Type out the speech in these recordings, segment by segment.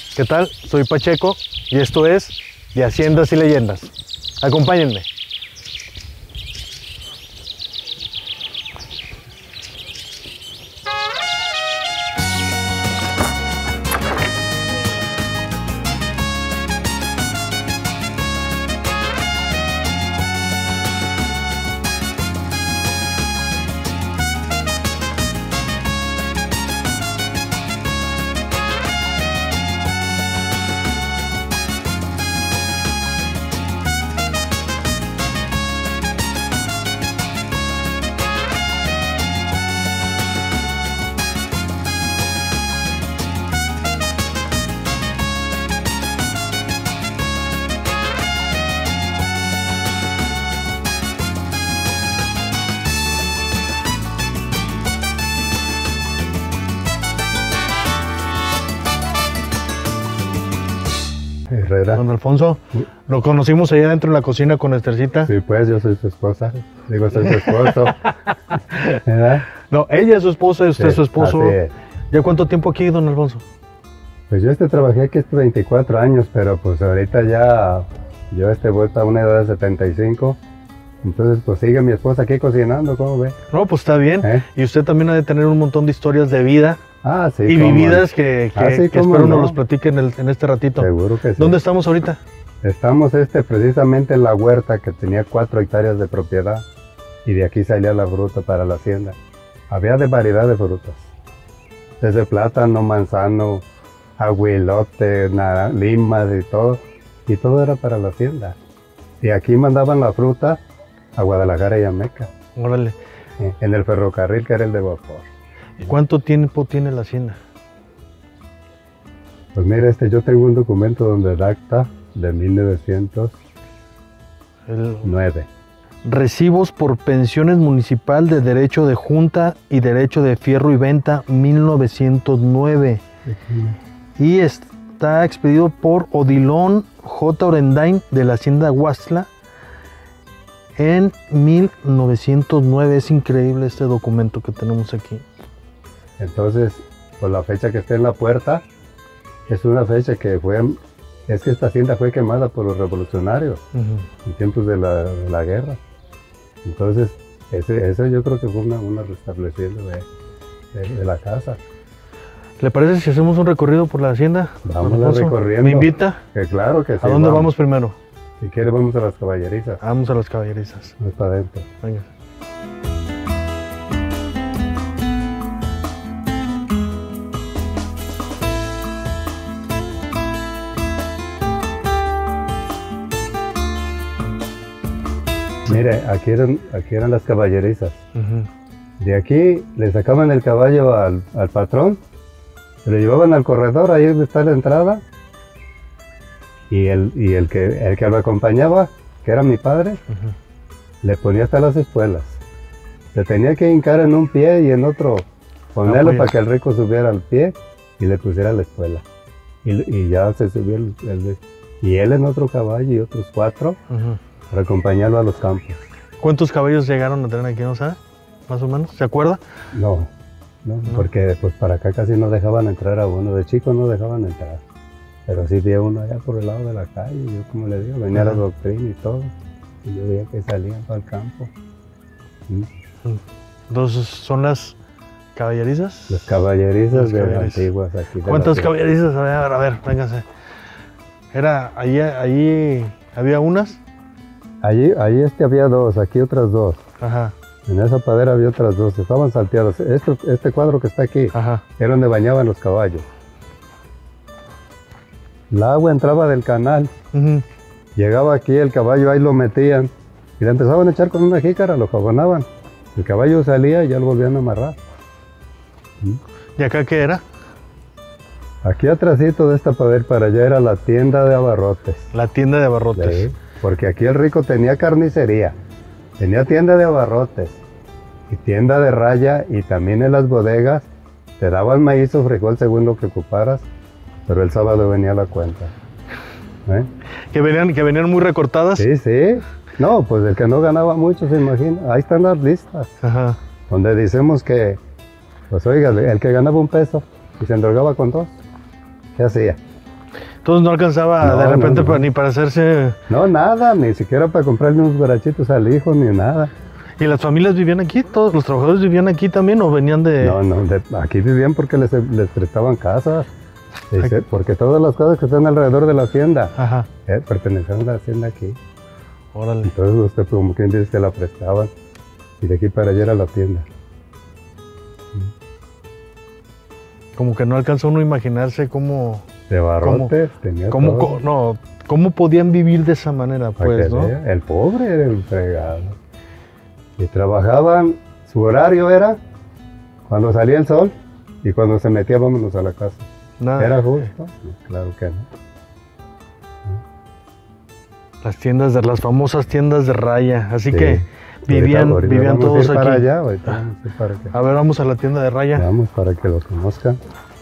¿Qué tal? Soy Pacheco y esto es De Haciendas y Leyendas. Acompáñenme. Herrera. Don Alfonso, lo conocimos allá adentro en la cocina con Estercita. Sí, pues yo soy su esposa. Digo, soy su esposo. ¿Verdad? No, ella es su esposa y usted es su esposo. Así es. ¿Ya cuánto tiempo aquí, don Alfonso? Pues yo trabajé aquí 24 años, pero pues ahorita ya yo vuelto a una edad de 75. Entonces pues sigue mi esposa aquí cocinando, ¿cómo ve? No, pues está bien. Y usted también ha de tener un montón de historias de vida Sí, y vividas que espero nos los platique en este ratito. Seguro que sí. ¿Dónde estamos ahorita? Estamos precisamente en la huerta que tenía 4 hectáreas de propiedad y de aquí salía la fruta para la hacienda. Había de variedad de frutas, desde plátano, manzano, aguilote, limas y todo era para la hacienda. Y aquí mandaban la fruta a Guadalajara y a Meca. Órale. En el ferrocarril que era el de vapor. ¿Cuánto tiempo tiene la hacienda? Pues mira, yo tengo un documento donde data de 1909. Recibos por pensiones municipal de derecho de junta y derecho de fierro y venta 1909. Y está expedido por Odilon J. Orendain de la hacienda Huastla en 1909. Es increíble este documento que tenemos aquí. Entonces, pues la fecha que está en la puerta es una fecha que es que esta hacienda fue quemada por los revolucionarios en tiempos de la guerra. Entonces, eso yo creo que fue una restableciendo de la casa. ¿Le parece si hacemos un recorrido por la hacienda? Vamos recorriendo. ¿Me invita? Que claro que sí. ¿A dónde vamos primero? Si quiere vamos a las caballerizas. Vamos a las caballerizas. Vamos para adentro. Venga. Mire, aquí eran las caballerizas. De aquí le sacaban el caballo al patrón, se lo llevaban al corredor, ahí donde está la entrada, y el que lo acompañaba, que era mi padre, le ponía hasta las espuelas. Se tenía que hincar en un pie y en otro ponerlo para que el rico subiera al pie y le pusiera la espuela. Y ya se subió y él en otro caballo y otros 4. Para acompañarlo a los campos. ¿Cuántos caballos llegaron a tener aquí, no sabe? Más o menos, ¿se acuerda? No, porque pues para acá casi no dejaban entrar a uno, de chico no dejaban entrar. Pero sí vi a uno allá por el lado de la calle, yo como le digo, venía la doctrina y todo, y yo veía que salían para el campo. Entonces, ¿son las caballerizas? Las caballerizas de las antiguas aquí. ¿Cuántas caballerizas? A ver, véngase. Allí había unas. Allí había 2, aquí otras 2. Ajá. En esa padera había otras 2, estaban salteadas. Este cuadro que está aquí, era donde bañaban los caballos. El agua entraba del canal, llegaba aquí, el caballo ahí lo metían, y le empezaban a echar con una jícara, lo jabonaban. El caballo salía y ya lo volvían a amarrar. ¿Y acá qué era? Aquí atrásito de esta padera para allá era la tienda de abarrotes. La tienda de abarrotes. Sí. Porque aquí el rico tenía carnicería, tenía tienda de abarrotes y tienda de raya, y también en las bodegas te daban maíz o frijol según lo que ocuparas, pero el sábado venía la cuenta. ¿Que venían muy recortadas? Sí. No, pues el que no ganaba mucho, se imagina. Ahí están las listas. Donde decimos que, pues oiga, el que ganaba $1 y se endrogaba con 2, ¿qué hacía? Entonces no alcanzaba No, de repente no. ni para hacerse... No, nada, ni siquiera para comprarle unos guarachitos al hijo, ni nada. ¿Y las familias vivían aquí? ¿Todos los trabajadores vivían aquí también o venían de...? No, no, aquí vivían porque les prestaban casas. Dice, porque todas las casas que están alrededor de la hacienda Ajá, pertenecían a la hacienda aquí. órale. Entonces usted, como quien dice, se la prestaban. Y de aquí para allá era la tienda. Como que no alcanzó uno a imaginarse cómo... De barrotes, tenía todo. ¿Cómo podían vivir de esa manera, Para pues, que no? vea, el pobre era el fregado. Y trabajaban, su horario era cuando salía el sol y cuando se metía, vámonos a la casa. Nada. ¿Era justo? Claro que no. Las famosas tiendas de raya. Así Sí. que vivían Ahorita vivían vamos a todos ir aquí. para allá, ahorita vamos a ir para acá. A ver, vamos a la tienda de raya. Vamos para que lo conozcan.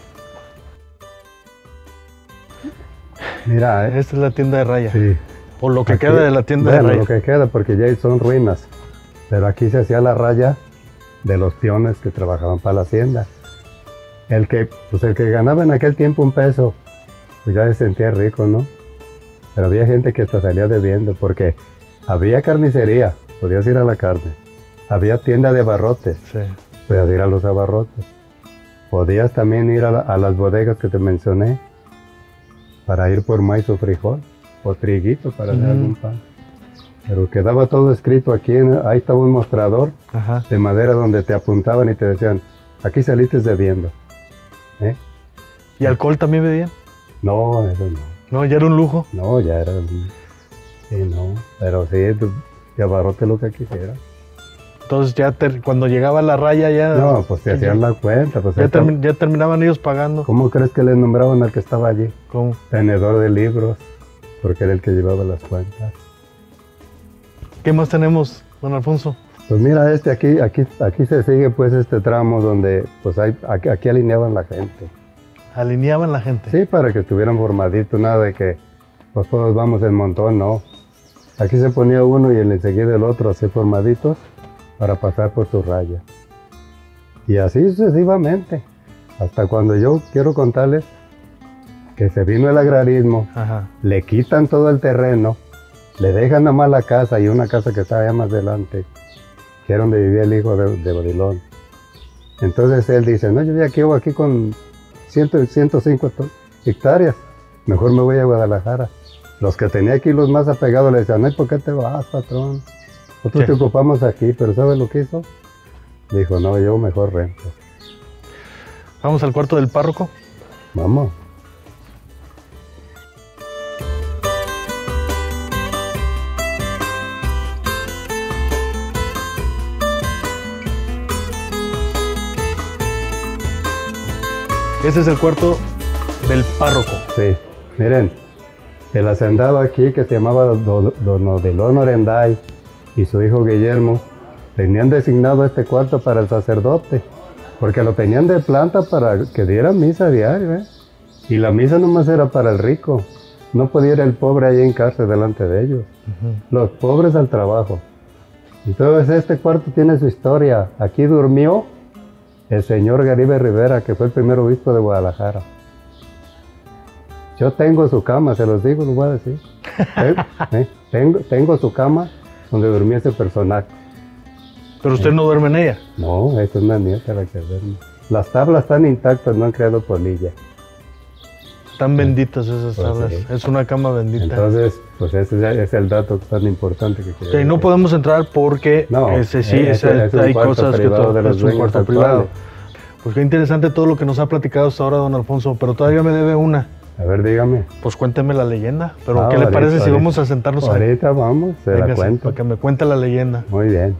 Mira, Esta es la tienda de raya. sí. O lo que Aquí- queda de la tienda bueno, de raya. lo que queda, porque ya son ruinas. Pero aquí se hacía la raya de los peones que trabajaban para la hacienda. El que ganaba en aquel tiempo un peso, pues ya se sentía rico, ¿no? Pero había gente que hasta salía debiendo, porque había carnicería, podías ir a la carne. Había tienda de abarrotes, Sí. podías ir a los abarrotes. Podías también ir a las bodegas que te mencioné, para ir por maíz o frijol, o triguito para hacer Ujú. algún pan. Pero quedaba todo escrito aquí, ahí estaba un mostrador Ajá. de madera donde te apuntaban y te decían, aquí saliste debiendo. ¿Eh? ¿Y alcohol también bebían? No, eso no. No, ya era un lujo. No, ya era... Sí, no. Pero sí, te abarrote lo que quisiera. Entonces ya cuando llegaba la raya ya... No, pues te hacían la cuenta. Pues ya, ahí estaba- ya terminaban ellos pagando. ¿Cómo crees que le nombraban al que estaba allí? ¿Cómo? Tenedor de libros, porque era el que llevaba las cuentas. ¿Qué más tenemos, don Alfonso? Pues mira, aquí se sigue pues este tramo donde pues aquí alineaban la gente. Alineaban la gente. Sí, para que estuvieran formaditos, nada de que pues todos vamos en montón, no. Aquí se ponía uno y enseguida el otro así formaditos para pasar por su raya. Y así sucesivamente, hasta cuando yo quiero contarles que se vino el agrarismo, Ajá. le quitan todo el terreno, le dejan nada más la casa y una casa que estaba allá más adelante, que era donde vivía el hijo de Babilón. Entonces él dice, no, yo ya quedo aquí con 105 hectáreas, mejor me voy a Guadalajara. Los que tenía aquí, los más apegados, le decían, ay, ¿por qué te vas, patrón? Nosotros Sí. te ocupamos aquí, pero ¿sabes lo que hizo? Dijo, no, yo mejor rento. Vamos al cuarto del párroco. Vamos. Ese es el cuarto del párroco. Sí, miren, el hacendado aquí que se llamaba Don Odilon Orenday y su hijo Guillermo tenían designado este cuarto para el sacerdote, porque lo tenían de planta para que diera misa diario, ¿eh? Y la misa nomás era para el rico, no podía ir el pobre ahí en cárcel delante de ellos, los pobres al trabajo. Entonces este cuarto tiene su historia, aquí durmió el señor Garibe Rivera, que fue el primer obispo de Guadalajara. Yo tengo su cama, se los digo, lo voy a decir. Tengo su cama donde dormía ese personaje. Pero usted no duerme en ella. No, esa es una nieta la que duerme. Las tablas están intactas, no han creado polilla. Están benditas esas Pues tablas. sí. Es una cama bendita. Entonces, pues ese es el dato tan importante que quería Ok, no decir. podemos entrar porque No, ese sí, es un hay cuarto cosas que privado de los es un dueños cuarto actuales. privado. Pues qué interesante todo lo que nos ha platicado hasta ahora, don Alfonso, pero todavía me debe una. A ver, dígame. Pues cuénteme la leyenda. Pero Ah, ¿qué le ahorita, parece si ahorita. vamos a sentarnos a Ahorita vamos, se la Véngase, cuento. para que me cuente la leyenda? Muy bien.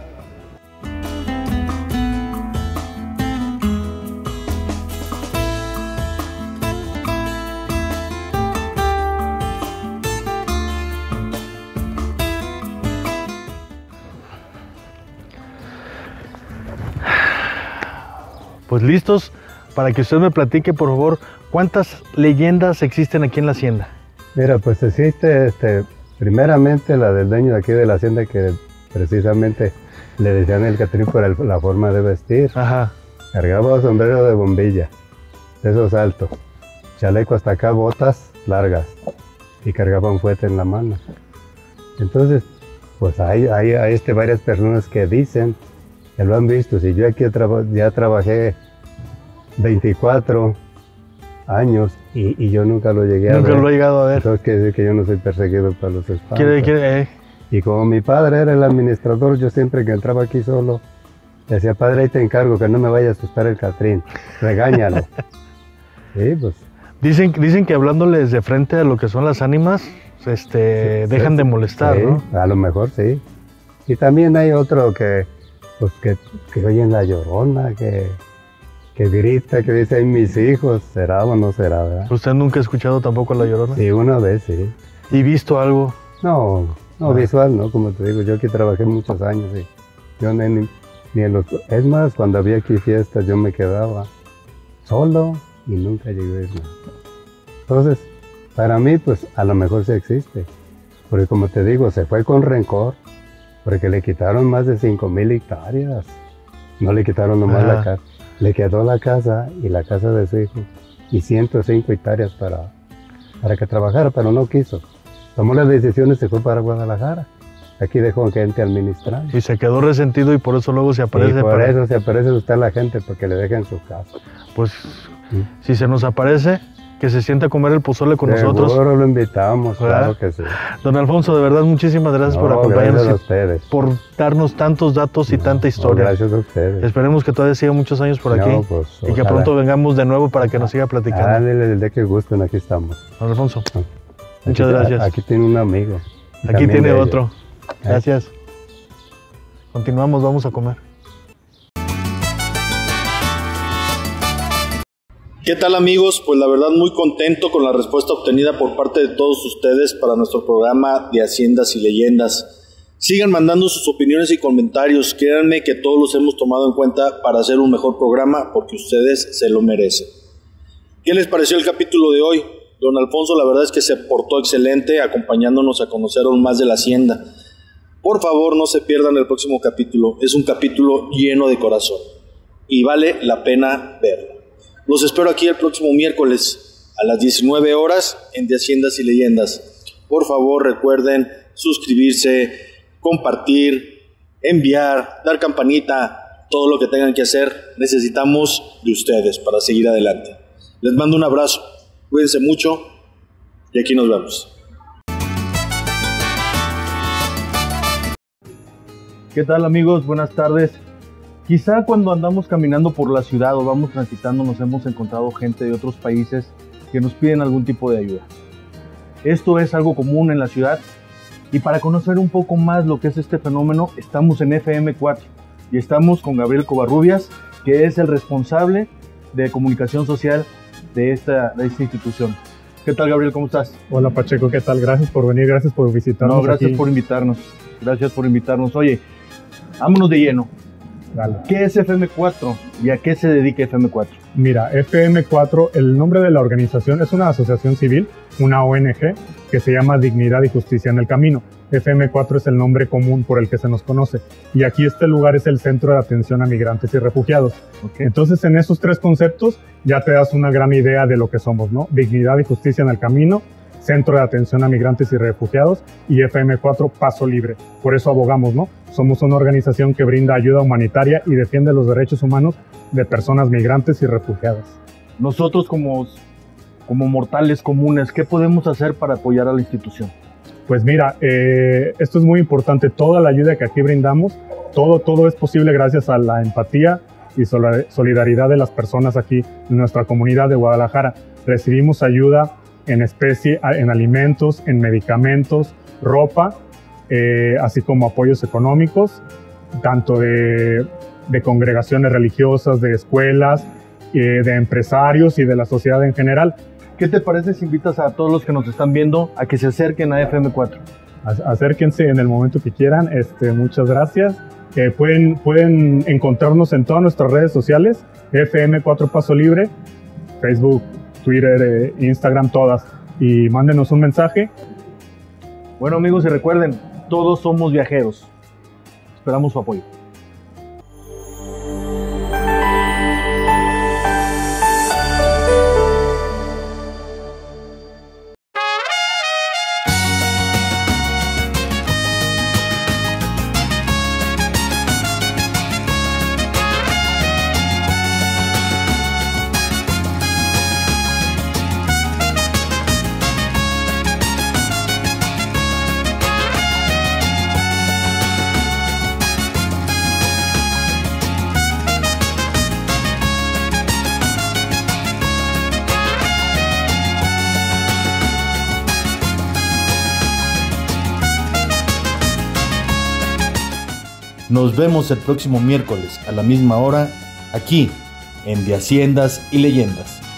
Pues listos para que usted me platique, por favor, cuántas leyendas existen aquí en la hacienda. Mira, pues existe primeramente la del dueño de aquí de la hacienda que precisamente le decían el Catrín por la forma de vestir. Ajá. Cargaba sombrero de bombilla, de esos altos, chaleco hasta acá, botas largas y cargaba un fuete en la mano. Entonces, pues hay varias personas que dicen que lo han visto. Si yo aquí ya trabajé 24 años y yo nunca lo llegué a ver. Nunca lo he llegado a ver. Entonces quiere decir que yo no soy perseguido por los espantos. Quiere. Y como mi padre era el administrador, yo siempre que entraba aquí solo, le decía, padre, ahí te encargo que no me vaya a asustar el Catrín, regáñalo. Sí, pues. Dicen que hablándoles de frente a lo que son las ánimas, dejan de molestar, sí, ¿no? A lo mejor sí. Y también hay otro que oyen la llorona, que grita, que dice, ay, mis hijos, ¿será o no será, verdad? ¿Usted nunca ha escuchado tampoco la llorona? Sí, una vez, sí. ¿Y visto algo? No, visual, no, como te digo, yo aquí trabajé muchos años y yo ni en los... Es más, cuando había aquí fiestas yo me quedaba solo y nunca llegué a ver nada. Entonces, para mí, pues, a lo mejor sí existe. Porque como te digo, se fue con rencor, porque le quitaron más de 5,000 hectáreas. No le quitaron nomás la casa. Le quedó la casa y la casa de su hijo y 105 hectáreas para que trabajara, pero no quiso. Tomó las decisiones y se fue para Guadalajara. Aquí dejó gente administrando. Y se quedó resentido y por eso luego se aparece. Y por eso se aparece usted a la gente, porque le deja en su casa. Pues, si se nos aparece, que se sienta a comer el pozole con nosotros. Seguro lo invitamos, claro que sí. Don Alfonso, de verdad, muchísimas gracias por acompañarnos. Gracias a ustedes. Por darnos tantos datos y tanta historia. Gracias a ustedes. Esperemos que todavía siga muchos años por aquí. Pues, y que pronto vengamos de nuevo para que nos siga platicando. El día que gusten, aquí estamos. Don Alfonso, muchas gracias. Aquí tiene un amigo. Aquí tiene otro. Gracias. Continuamos, vamos a comer. ¿Qué tal, amigos? Pues la verdad muy contento con la respuesta obtenida por parte de todos ustedes para nuestro programa de Haciendas y Leyendas. Sigan mandando sus opiniones y comentarios, créanme que todos los hemos tomado en cuenta para hacer un mejor programa porque ustedes se lo merecen. ¿Qué les pareció el capítulo de hoy? Don Alfonso la verdad es que se portó excelente acompañándonos a conocer aún más de la hacienda. Por favor, no se pierdan el próximo capítulo, es un capítulo lleno de corazón y vale la pena verlo. Los espero aquí el próximo miércoles a las 19 horas en De Haciendas y Leyendas. Por favor, recuerden suscribirse, compartir, enviar, dar campanita, todo lo que tengan que hacer. Necesitamos de ustedes para seguir adelante. Les mando un abrazo, cuídense mucho y aquí nos vemos. ¿Qué tal, amigos? Buenas tardes. Quizá cuando andamos caminando por la ciudad o vamos transitando nos hemos encontrado gente de otros países que nos piden algún tipo de ayuda. Esto es algo común en la ciudad y para conocer un poco más lo que es este fenómeno estamos en FM4 y estamos con Gabriel Covarrubias, que es el responsable de comunicación social de esta institución. ¿Qué tal, Gabriel? ¿Cómo estás? Hola, Pacheco, ¿qué tal? Gracias por venir, gracias por visitarnos. No, gracias aquí. por invitarnos. Gracias por invitarnos. Oye, vámonos de lleno. Dale. ¿Qué es FM4 y a qué se dedica FM4? Mira, FM4, el nombre de la organización es una asociación civil, una ONG, que se llama Dignidad y Justicia en el Camino. FM4 es el nombre común por el que se nos conoce. Y aquí este lugar es el Centro de Atención a Migrantes y Refugiados. Okay. Entonces, en esos tres conceptos ya te das una gran idea de lo que somos, ¿no? Dignidad y Justicia en el Camino, Centro de Atención a Migrantes y Refugiados y FM4 Paso Libre. Por eso abogamos, ¿no? Somos una organización que brinda ayuda humanitaria y defiende los derechos humanos de personas migrantes y refugiadas. Nosotros como mortales comunes, ¿qué podemos hacer para apoyar a la institución? Pues mira, esto es muy importante. Toda la ayuda que aquí brindamos, todo es posible gracias a la empatía y solidaridad de las personas aquí en nuestra comunidad de Guadalajara. Recibimos ayuda en especie, en alimentos, en medicamentos, ropa, así como apoyos económicos, tanto de congregaciones religiosas, de escuelas, de empresarios y de la sociedad en general. ¿Qué te parece si invitas a todos los que nos están viendo a que se acerquen a FM4? Acérquense en el momento que quieran. Muchas gracias. Pueden encontrarnos en todas nuestras redes sociales, FM4 Paso Libre, Facebook, Twitter, Instagram, todas. Y mándenos un mensaje. Bueno, amigos, y recuerden, todos somos viajeros. Esperamos su apoyo. Nos vemos el próximo miércoles a la misma hora, aquí en De Haciendas y Leyendas.